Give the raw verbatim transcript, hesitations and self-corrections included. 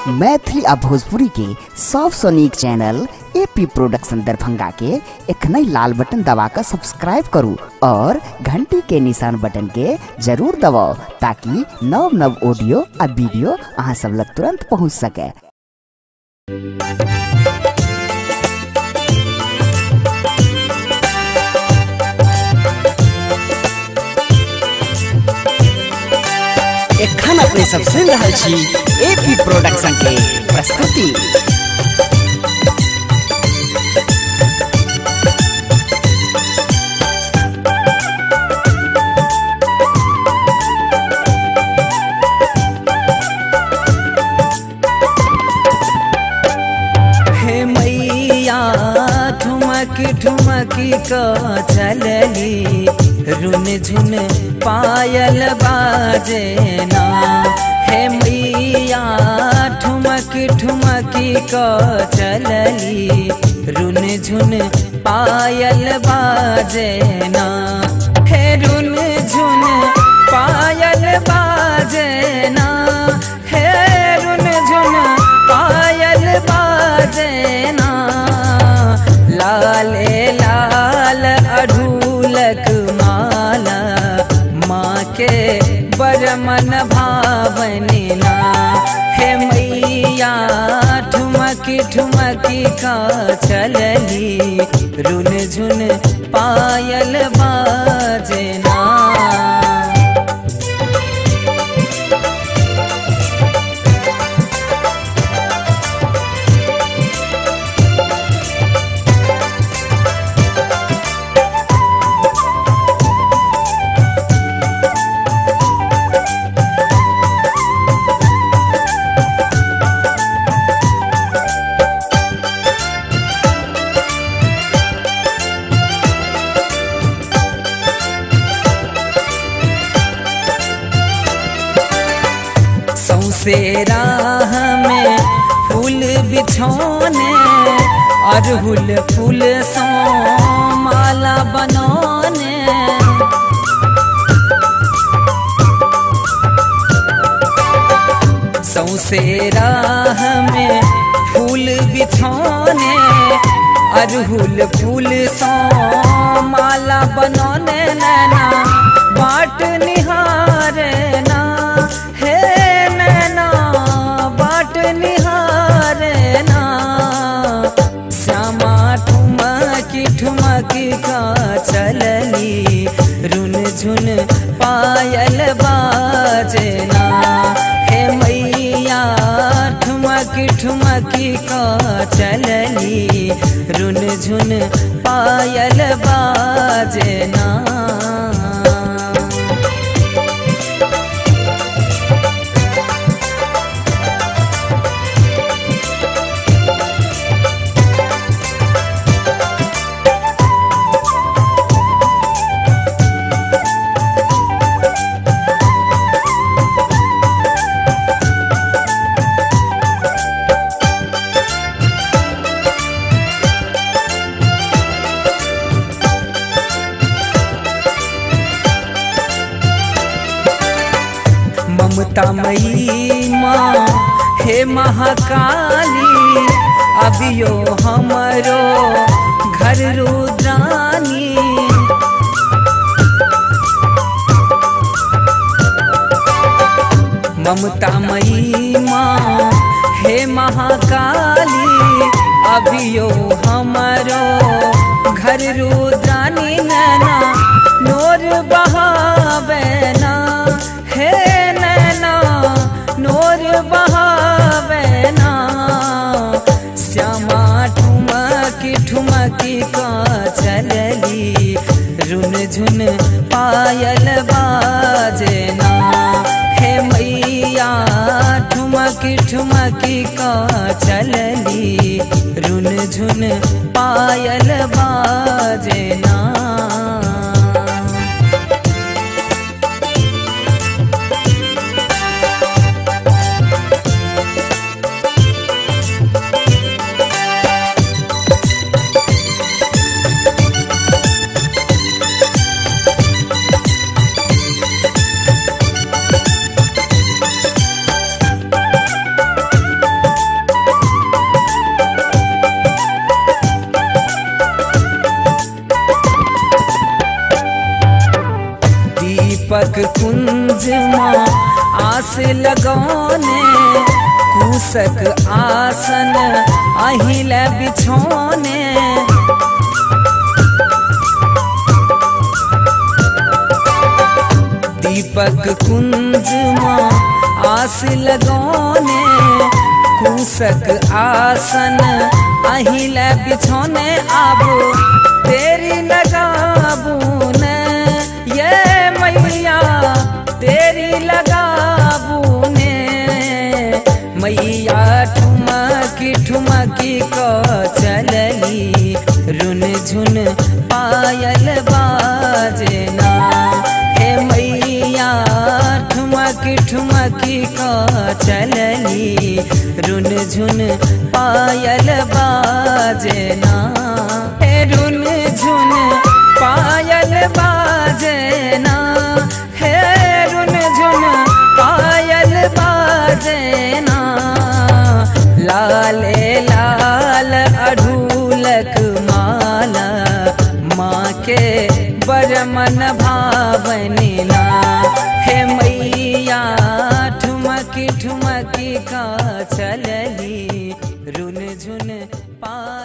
मैथिली आ भोजपुरी के सबसे नीक चैनल एपी प्रोडक्शन दरभंगा के एखनई लाल बटन दबाकर सब्सक्राइब करू और घंटी के निशान बटन के जरूर दबाओ ताकि नव नव ऑडियो आ वीडियो अहाँ सब लग तुरंत पहुंच सके। एखन अपने सब सुन रहे छी एपी प्रोडक्शन के प्रस्तुति। हे मैया ठुमकी ठुमकी का चलली रुन झुन पायल बाजे ना। हे मैया ठुमकी ठुमकी का चलली रुन झुन पायल बाजे ना। हे रुन झुन पायल बाजे ना। हे रुन झुन पायल बाजे ना। लाले लाल अढ़ूलक माला माँ के बरमन भावनी ना। हे मैया ठुमकी ठुमकी का चलली रुन झुन पायल बाजे ना। सौसे राह में फूल बिछौने अड़हुल फूल सो माला बनौने। सौसे राह में फूल बिछौने अड़हुल फूल सो माला बनौने। नैना बाट निहारे ना। हे बाट निहारे ना। श्यामा ठुमकी ठुमकी का चलली रुन झुन पायल बाजे ना। हे मैया ठुमकी ठुमकी का चलली रुन झुन पायल बाजे ना। ममता मई माँ हे महाकाली अबियो हमरो घर रुद्रानी। ममता मई माँ हे महाकाली अबियो हमरो घर रुद्रानी। नैना नोर बहावे ना। हे नोर बहावे ना। श्यामा ठुमकी ठुमकी का चलली रुन झुन पायल बाजे ना। हे मैया ठुमकी ठुमकी का चलली रुन झुन पायल बाजे ना। कुंज माँ आस लगौने, कूसक आसन अहिल बिछौने। दीपक कुंज माँ आस लगौने, कूसक आसन अहिल बिछौने। अब तेरी लगाबू ने ये मैया, तेरी लगाबू ने मैया। ठुमकी ठुमकी को चलली, रुन झुन पायल बाजना। हे मैया ठुमकी ठुमकी को चलली, रुन झुन पायल बाजना। हे रुन झुन पायल बाजना, हे रुन झुन पायल बाजना। लाले लाल अढ़ूलक माला, माँ के बरमन भावनिला। हे मैया ठुमकी ठुमकी का चलली, रुन झुन पा